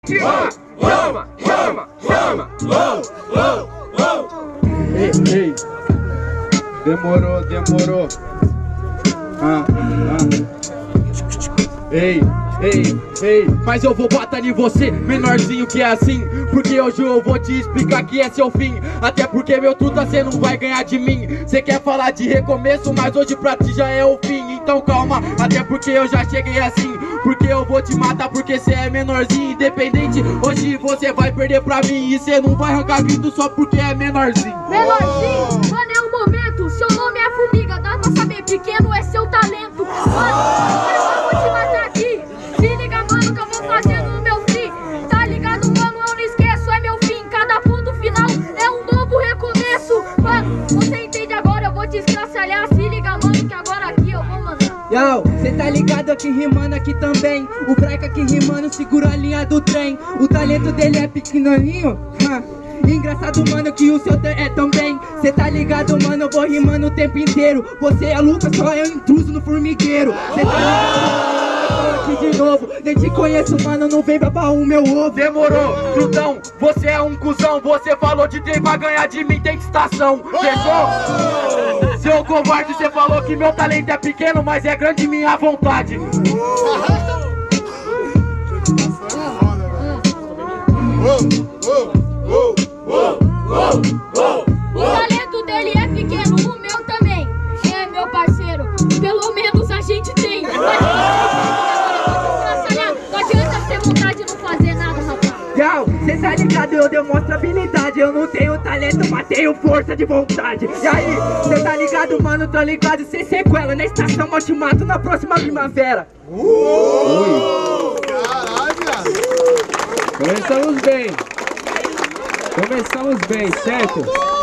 Chama, chama, chama. Ei, demorou. Ei, mas eu vou bater em você, menorzinho que é assim. Porque hoje eu vou te explicar que é seu fim. Até porque meu truta cê não vai ganhar de mim. Cê quer falar de recomeço, mas hoje pra ti já é o fim. Então calma, até porque eu já cheguei assim. Porque eu vou te matar porque cê é menorzinho. Independente, hoje você vai perder pra mim. E cê não vai arrancar grito só porque é menorzinho. Menorzinho, mano, é um momento. Seu nome é formiga, dá pra saber, pequeno é seu talento. Mano, agora eu vou te matar aqui. Se liga, mano, que eu vou fazer no meu free. Tá ligado, mano, eu não esqueço, é meu fim. Cada ponto final é um novo recomeço. Mano, você entende agora, eu vou te escraçalhar. Se liga, mano, que agora aqui eu vou mandar. Yo, cê tá ligado aqui rimando aqui também. O Braika aqui rimando segura a linha do trem. O talento dele é pequenininho, engraçado, mano, que o seu é também. Cê tá ligado, mano, eu vou rimando o tempo inteiro. Você é Lucas, só é um intruso no formigueiro. Cê tá ligado, aqui de novo. Nem te conheço, mano, não vem babar o meu ovo. Demorou, trutão, você é um cuzão. Você falou de trem pra ganhar de mim, tem estação. Fechou? Seu covarde, você falou que meu talento é pequeno, mas é grande minha vontade. O talento dele é pequeno, o meu também. É, meu parceiro, pelo menos a gente tem. Não adianta ter vontade de não fazer nada, rapaz. Yo, cê tá ligado, eu demonstro habilidade. Eu não tenho talento, mas tenho força de vontade. E aí, cê tá ligado, mano, tô ligado, cê sequela. Na estação eu te mato na próxima primavera. Começamos bem, certo?